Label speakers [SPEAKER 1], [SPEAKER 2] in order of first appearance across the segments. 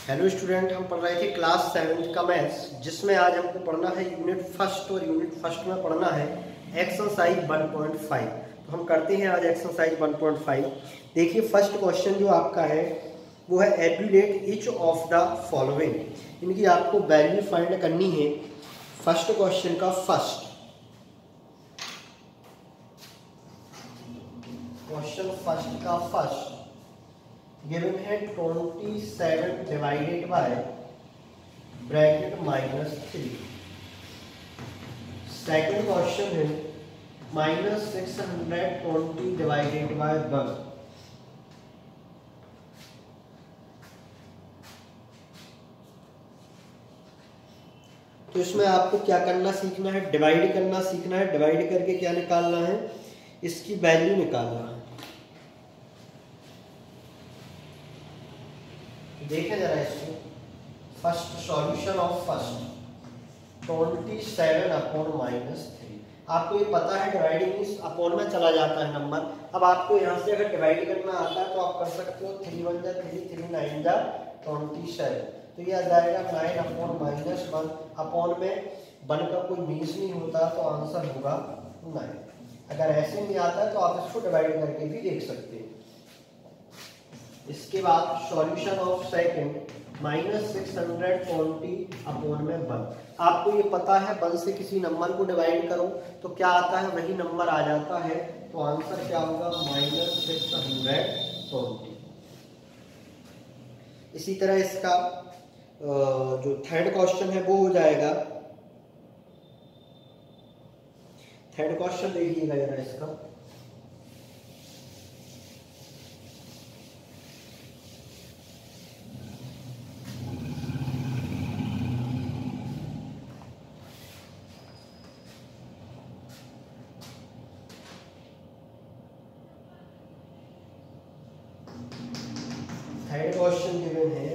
[SPEAKER 1] Hello student, हम पढ़ रहे थे क्लास 7 का मैथ्स, जिसमें आज हमको पढ़ना है यूनिट फर्स्ट। और यूनिट फर्स्ट में पढ़ना है एक्सरसाइज 1.5। तो हम करते हैं आज एक्सरसाइज 1.5। देखिए, फर्स्ट क्वेश्चन जो आपका है वो है evaluate each of the following. इनकी आपको वैल्यू फाइंड करनी है। फर्स्ट क्वेश्चन का फर्स्ट गिवन है 27 divided by bracket -3। Second question है -620 डिवाइडेड बाय 1। तो इसमें आपको क्या करना सीखना है, डिवाइड करना सीखना है। डिवाइड करके क्या निकालना है, इसकी वैल्यू निकालना है। देखें जरा इसको, फर्स्ट सॉल्यूशन ऑफ फर्स्ट 27/-3। आपको ये पता है डिवाइडिंग इस अपॉन में चला जाता है नंबर। अब आपको यहाँ से अगर डिवाइड करना आता है तो आप कर सकते हो 3 1 जा 3, 3 9 जा 27। तो ये आ जाएगा 9/-1। अपॉन में 1 का कोई मीन्स नहीं होता, तो आंसर होगा 9। अगर ऐसे नहीं आता है तो आप इसको डिवाइड करके भी देख सकते हैं। इसके बाद सॉल्यूशन ऑफ सेकंड -620/1। आपको ये पता है 1 से किसी नंबर को डिवाइड करो तो क्या आता है, वही नंबर आ जाता है। तो आंसर क्या होगा, -620। इसी तरह इसका जो थर्ड क्वेश्चन है वो हो जाएगा। थर्ड क्वेश्चन देखिएगा जरा इसका। थर्ड क्वेश्चन गिवन है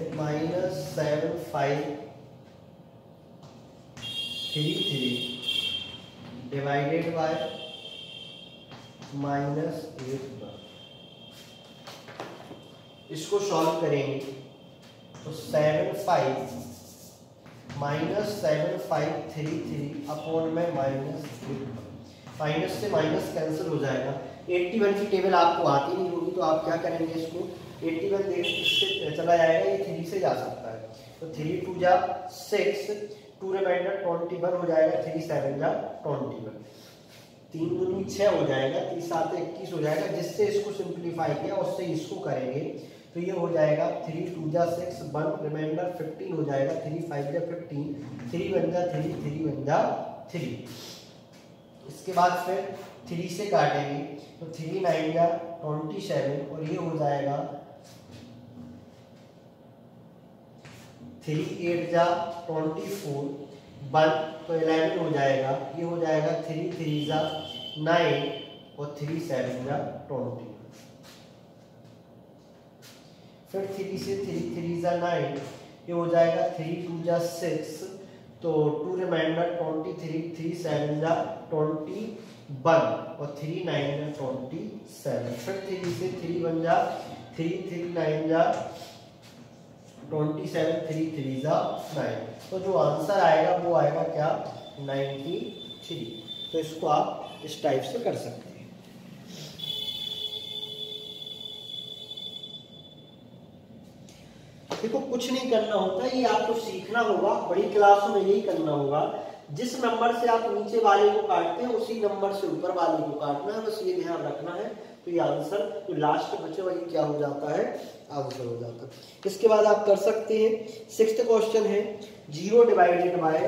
[SPEAKER 1] -7533 डिवाइडेड बाय -8। इसको सॉल्व करेंगे तो 7533 अपॉन में -8। माइनस से माइनस कैंसिल हो जाएगा। 81 की टेबल आपको आती नहीं होगी तो आप क्या करेंगे, इसको 81 इससे चला जाएगा, ये 3 से जा सकता है। तो 3 2 जा 6, 2 रिमाइंडर 21 हो जाएगा, 3 7 जा 21, 3 दूनी 6 हो जाएगा, 3 7 21 हो जाएगा। जिससे इसको सिंप्लीफाई किया उससे इसको करेंगे तो ये हो जाएगा 3 2 जा 6, 1 रिमाइंडर 15 हो जाएगा, 3 5 जा 15, 3 1 जा 3, 3 1 जा 3। इसके बाद फिर 3 से काटेंगे तो 3 9 जा 27 और ये हो जाएगा 3 8 जा 24, 1 तो 11 हो जाएगा। ये हो जाएगा 3 3 जा 9 और 3 7 जा 20। फिर 3 से 3 3 जा 9, ये हो जाएगा 3 2 जा 6, तो 2 रिमाइंडर 23, 3 7 जा 21 और 3 9 जा 27। फिर 3 से 3 1 जा 3, 3 9 जा 27, 3 3 जा 9। तो जो आंसर आएगा वो आएगा क्या, 93। तो इसको आप इस टाइप से कर सकते हैं। देखो, कुछ नहीं करना होता, ये आपको सीखना होगा। बड़ी क्लासों में यही करना होगा, जिस नंबर से आप नीचे वाले को काटते हैं उसी नंबर से ऊपर वाले को काटना है, बस ये ध्यान रखना है। तो ये आंसर जो लास्ट बचे वही क्या हो जाता है, आंसर हो जाता है। इसके बाद आप कर सकते हैं, सिक्स्थ क्वेश्चन है 0 डिवाइडेड बाय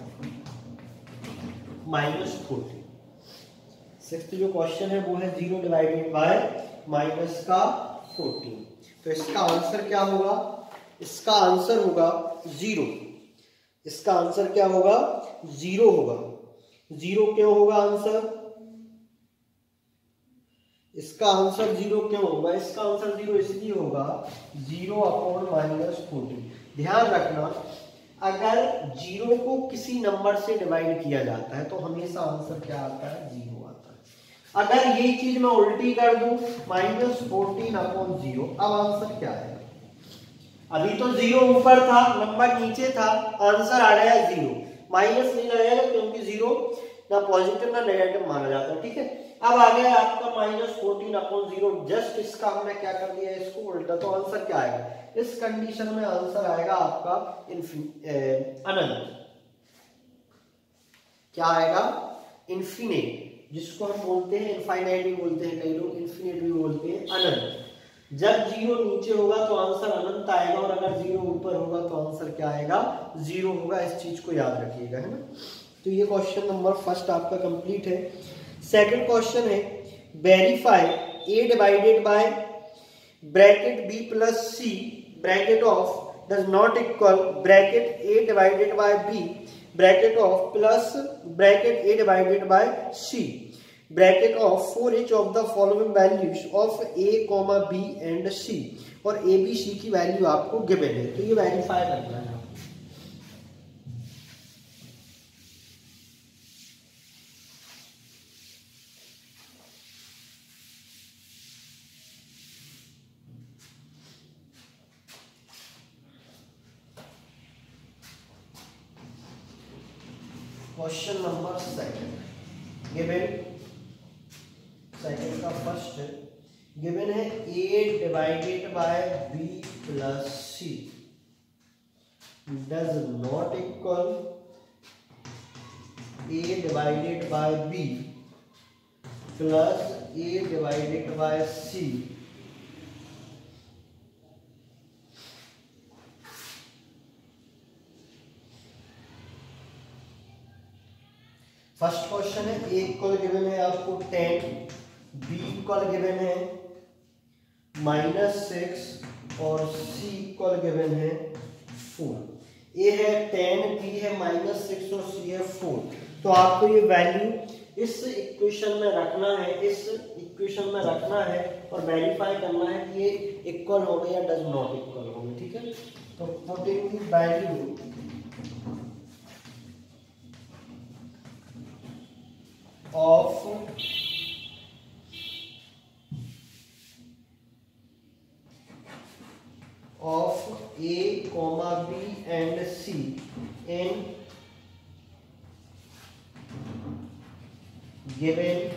[SPEAKER 1] -14। सिक्स्थ जो क्वेश्चन है वो है 0 डिवाइडेड बाय -14। तो इसका आंसर क्या होगा, इसका आंसर होगा 0। इसका आंसर क्या होगा, 0 होगा। 0 क्यों होगा आंसर, इसका आंसर 0 क्यों होगा, इसका आंसर 0 इसलिए होगा 0/-14। ध्यान रखना, अगर 0 को किसी नंबर से डिवाइड किया जाता है तो हमेशा आंसर क्या आता है, 0 आता है। अगर यही चीज मैं उल्टी कर दूं -14/0, अब आंसर क्या है, अभी तो 0 ऊपर था, नंबर नीचे था, आंसर आ गया 0। माइनस नहीं लगाएगा क्योंकि 0 ना पॉजिटिव ना नेगेटिव माना जाता है, ठीक है। अब आ गया आपका -14/0। जस्ट इसका हमने क्या कर दिया, इसको उल्टा, तो आंसर क्या आएगा, इस कंडीशन में आंसर आएगा आपका अनंत। क्या आएगा, इन्फिनिट, जिसको हम बोलते हैं इनफाइनाइट भी बोलते हैं, कई लोग इन्फिनिट भी बोलते हैं, अनंत। जब 0 नीचे होगा तो आंसर अनंत आएगा, और अगर 0 ऊपर होगा तो आंसर क्या आएगा, 0 होगा। इस चीज को याद रखिएगा, है ना। तो ये क्वेश्चन नंबर फर्स्ट आपका कंप्लीट है। सेकंड क्वेश्चन है, verify a divided by bracket b plus c bracket of does not equal bracket a divided by b bracket of plus bracket a divided by c bracket of for each of the following values of a, b and c, और a b c की value आपको given है। तो ये verify करना है। Question number second given, second का first given है a divided by b plus c does not equal a divided by b plus a divided by c first question है, a इक्वल गिवन है आपको 10, b equal given है -6 और c equal given है 4। a है 10, b है -6 और c है 4। तो आपको ये वैल्यू इस इक्वेशन में रखना है, इस इक्वेशन में रखना है और वेरीफाई करना है कि ये इक्वल हो गए या डज नॉट इक्वल हो गए, ठीक है। तो putting the value of a, b and c in given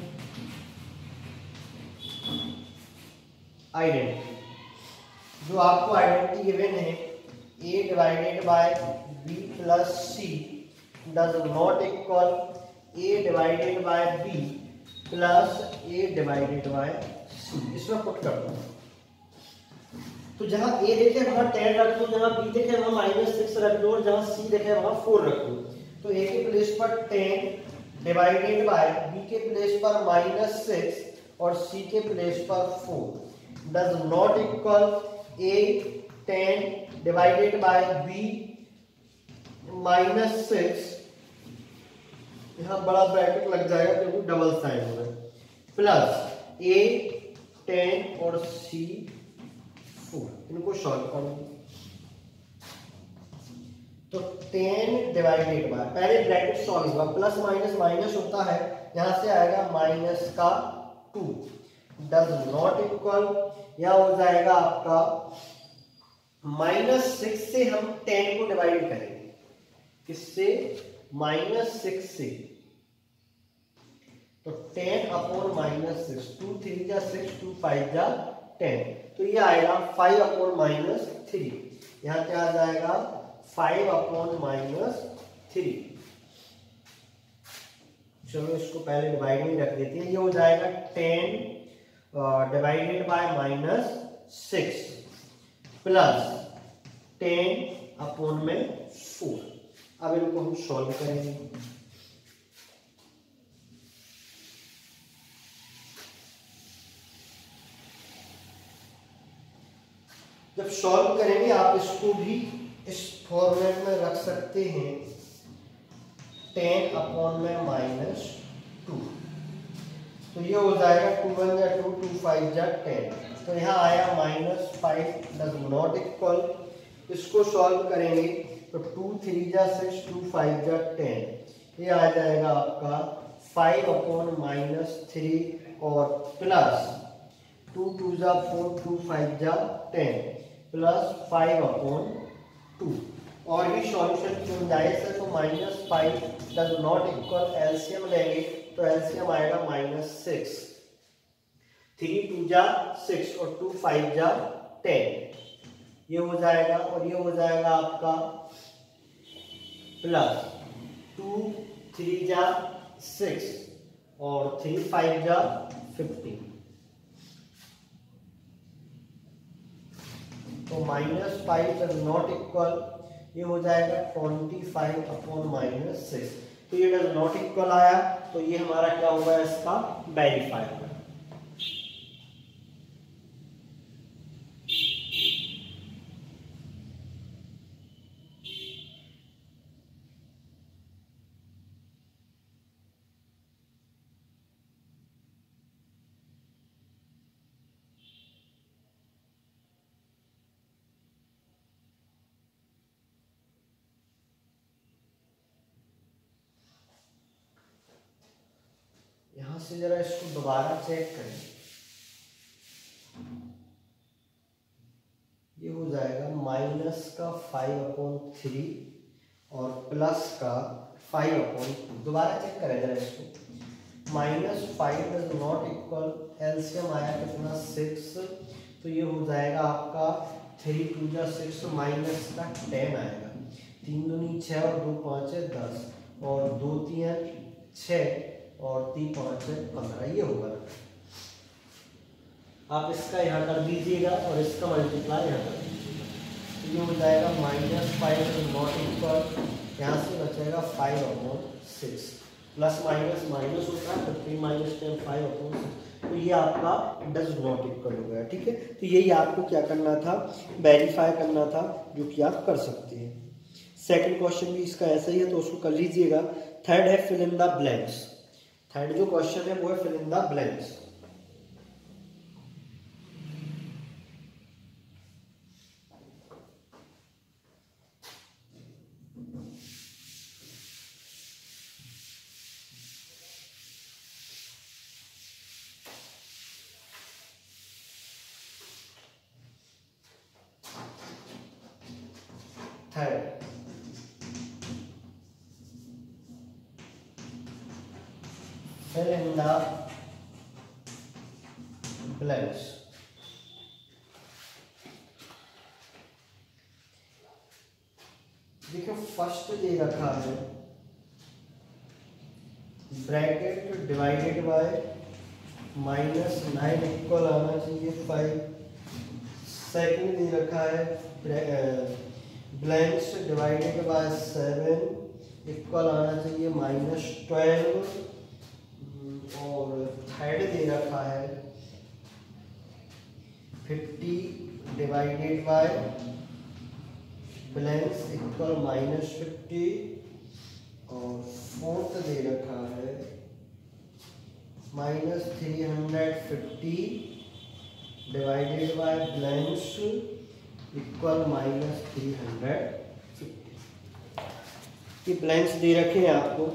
[SPEAKER 1] identity. जो आपको आइडेंटिटी गिवन है a divided by b plus c does not equal a divided by b plus a divided by c, इसमें put कर दो। तो जहां a देखे वहां 10 रख दो, जहां b देखे वहां -6 रख दो, और जहां c देखे वहां 4 रख दो। तो a के प्लेस पर 10 डिवाइडेड बाय b के प्लेस पर -6 और c के प्लेस पर 4 does not equal a 10 divided by b -6, यहाँ बड़ा ब्रैकेट लग जाएगा क्योंकि डबल साइन हो रहा है, प्लस a 10 और c 4। इनको सॉल्व करो। तो 10 डिवाइडेड बाय, पहले ब्रैकेट सॉल्व होगा, प्लस माइनस माइनस होता है, यहां से आएगा -2 डज नॉट इक्वल, यह हो जाएगा आपका -6 से हम 10 को डिवाइड करेंगे, किससे, -6 से, तो 10 अपॉन -6, 2 3 जा 6, 2 5 जा 10, तो ये आएगा 5 अपॉन -3, यहाँ क्या आ जाएगा 5 अपॉन -3। चलो इसको पहले डिवाइड में रख देते हैं, ये हो जाएगा 10 डिवाइडेड बाय -6 प्लस 10 अपॉन में 4। अब इनको हम सॉल्व करेंगे। जब सॉल्व करेंगे आप इसको भी इस फॉर्मेट में रख सकते हैं, 10 अपॉन में -2, तो ये हो जाएगा 2 1 जा 2, 2 5 जा 10, तो यहाँ आया -5 डज नॉट इक्वल, इसको सॉल्व करेंगे तो 2 3 जा 6, 2 5 जा 10, ये आ जाएगा आपका 5 अपॉन -3 और प्लस 2 2 जा 4, 2 5 जा 10, +5/2। और ये सॉल्यूशन क्यों जायज़ है, तो -5 डज नॉट इक्वल, एलसीएम लेंगे तो एलसीएम आएगा -6, 3 2 जा 6 और 2 5 जा 10, ये हो जाएगा। और ये हो जाएगा आपका +2 3 जा 6 और 3 5 जा 15, तो -5 डज नॉट इक्वल, ये हो जाएगा 25/-6। तो ये डज नॉट इक्वल आया, तो ये हमारा क्या होगा, इसका वेरीफाई होगा। यहां से जरा इसको दोबारा चेक करें, ये हो जाएगा -5/3 और +5/2। दोबारा चेक करें जरा इसको, -5 डज नॉट इक्वल, एलसीएम आया कितना 6, तो ये हो जाएगा आपका 3 2 जा 6 -10 आएगा, 3 दूनी 6 और 2 5 10 और 2 3 6 और 3 5 15, ये होगा। आप इसका यहाँ कर दीजिएगा और इसका मल्टीप्लाई यहाँ कर दीजिएगा, तो ये हो जाएगा -5 नॉट इक्वल, यहाँ से बचेगा 5/6, प्लस माइनस माइनस होता है, 15 - 10 5/6, तो ये आपका डज नॉट इक्वल हो गया। ठीक है, तो यही आपको क्या करना था, वेरीफाई करना था, जो कि आप कर सकते हैं। सेकंड क्वेश्चन भी इसका ऐसा ही है, तो उसको कर लीजिएगा। थर्ड है fill in the blanks. Third जो क्वेश्चन है वो है fill in the blanks. Third fill in the blanks। देखो फर्स्ट दे रखा है ब्रैकेट डिवाइडेड बाय -9 इक्वल आना चाहिए 5। सेकंड दे रखा है ब्लैंक्स डिवाइडेड बाय 7 इक्वल आना चाहिए -12। और थर्ड दे रखा है 50 डिवाइडेड बाय ब्लैंक्स इक्वल -50। और फोर्थ दे रखा है -350 डिवाइडेड बाय ब्लैंक्स इक्वल -350। ये ब्लैंक्स दे रखे हैं आपको।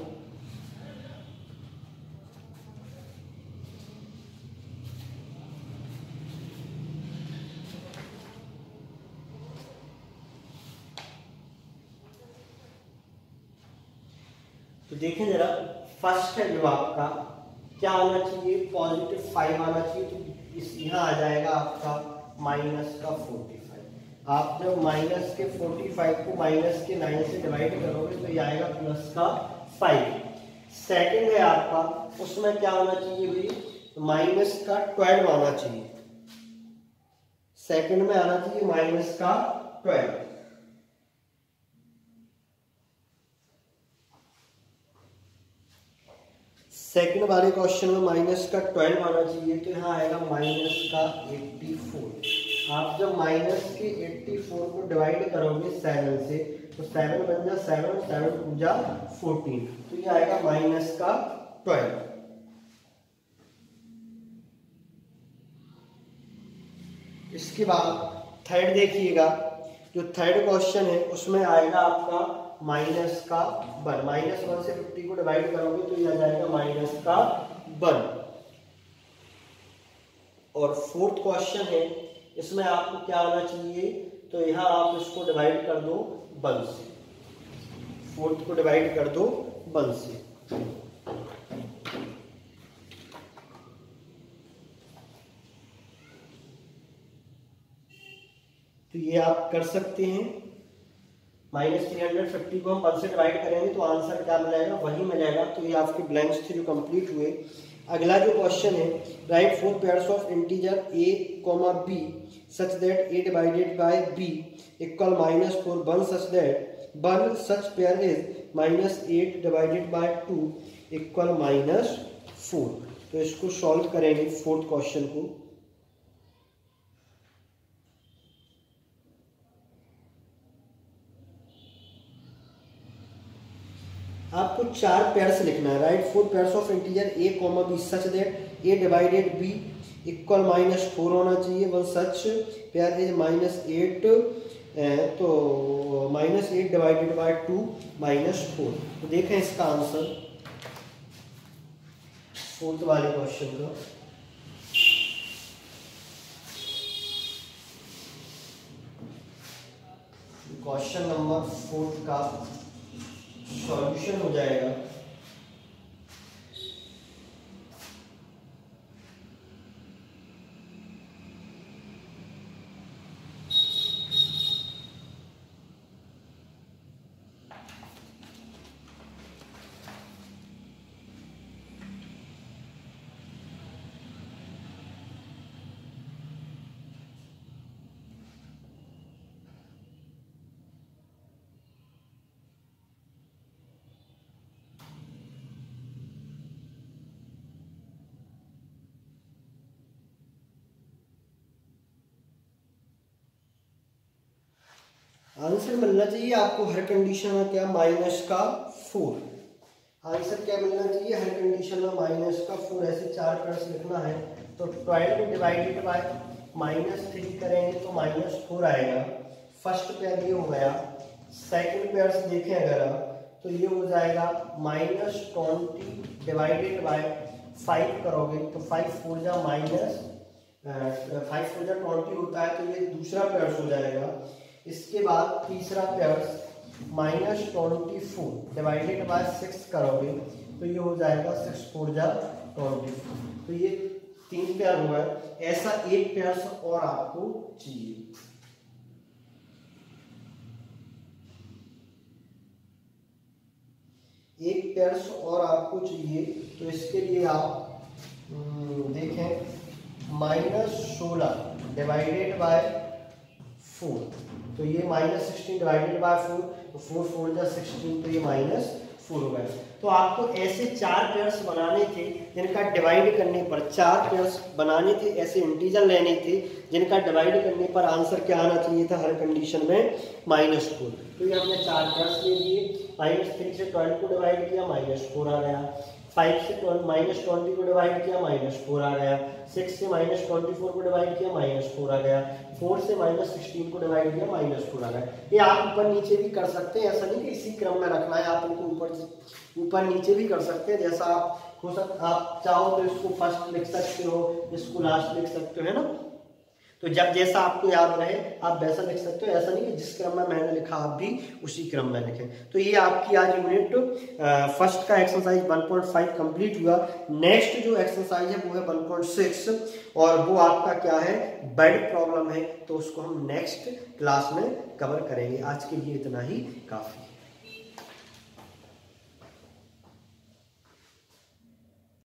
[SPEAKER 1] तो देखें जरा, फर्स्ट है जो आपका क्या आना चाहिए, +5 आना चाहिए, तो इस यहाँ आ जाएगा आपका -45। आप जब -45 को -9 से डिवाइड करोगे तो ये आएगा +5। सेकंड है आपका, उसमें क्या आना चाहिए भाई, -12 आना चाहिए। सेकंड में आना चाहिए -12। सेकंड वाले क्वेश्चन में -12 आना चाहिए, तो यहाँ आएगा -84। आप जब -84 को डिवाइड करोगे 7 से, तो 7 बन जा 7 और 7 2 जा 14, तो ये आएगा -12। इसके बाद थर्ड देखिएगा, जो थर्ड क्वेश्चन है उसमें आएगा आपका -1। -1 से 50 को डिवाइड करोगे तो ये आ जाएगा -1। और फोर्थ क्वेश्चन है, इसमें आपको क्या आना चाहिए, तो यहाँ आप इसको डिवाइड कर दो 1 से, 4 को डिवाइड कर दो 1 से। तो ये आप कर सकते हैं। -350 को हम 1 से डिवाइड करेंगे तो आंसर क्या मिलेगा, वही मिलेगा। तो ये आपके ब्लैंक्स थे जो कंप्लीट हुए। अगला जो क्वेश्चन है, write 4 pairs of integer a, b such that a divided by b equal -4 1 such pair is -8 divided by 2 equal -4। तो इसको सॉल्व करेंगे फोर्थ क्वेश्चन को। आपको 4 पेयर्स लिखना है, write 4 pairs of integer a, b such that a divided b equal -4 होना चाहिए। One such pair is -8, तो -8 डिवाइडेड बाय 2 -4। तो देखें इसका आंसर फोर्थ वाले क्वेश्चन का। क्वेश्चन नंबर 4 का सॉल्यूशन हो जाएगा। आंसर मिलना चाहिए आपको हर कंडीशन में क्या, -4। आंसर क्या मिलना चाहिए हर कंडीशन में -4। ऐसे 4 पेयर्स लिखना है तो 12 डिवाइडेड बाय -3 करेंगे तो -4 आएगा। फर्स्ट पेयर ये हो गया। सेकंड पेयर्स देखें अगर आप तो ये हो जाएगा -20 डिवाइडेड बाय 5 करोगे तो 5 4 जा 20 होता है, तो ये दूसरा पेयर्स हो जाएगा। इसके बाद तीसरा पेयर्स -24 डिवाइडेड बाय 6 करोगे तो ये हो जाएगा 6 4 जा 24। तो ये 3 पेयर हुआ है। ऐसा एक पेयर्स और आपको चाहिए। एक पेयर्स और आपको चाहिए तो इसके लिए आप देखें -16 डिवाइडेड बाय 4 तो ये -16 डिवाइडेड बाय 4 तो 4 4 जा 16 तो ये -4 हो गया। तो आपको ऐसे 4 पेयर्स बनाने थे जिनका डिवाइड करने पर 4 पेयर्स बनाने थे, ऐसे इंटीजर लेने थे जिनका डिवाइड करने पर आंसर क्या आना चाहिए था हर कंडीशन में -4। तो ये हमने 4 पेयर्स ले लिए। -3 से 12 को डिवाइड किया -4 आ गया। 5 से -20 को डिवाइड किया -4 आ गया। 6 से -24 को डिवाइड किया -4 आ गया। 4 से -16 को डिवाइड किया -4 आ गया। ये आप ऊपर नीचे भी कर सकते हैं, ऐसा नहीं कि इसी क्रम में रखना है, आप इनको ऊपर नीचे भी कर सकते हैं। जैसा आप चाहो तो इसको फर्स्ट लिख सकते हो, इसको लास्ट लिख सकते हो, है ना। तो जब जैसा आपको याद रहे आप वैसा लिख सकते हो, ऐसा नहीं कि जिस क्रम में मैंने लिखा आप भी उसी क्रम में लिखें। तो ये आपकी आज यूनिट फर्स्ट का एक्सरसाइज 1.5 कंप्लीट हुआ। नेक्स्ट जो एक्सरसाइज है वो है 1.6 और वो आपका क्या है, बेड प्रॉब्लम है। तो उसको हम नेक्स्ट क्लास में कवर करेंगे। आज के लिए इतना ही काफ़ी है।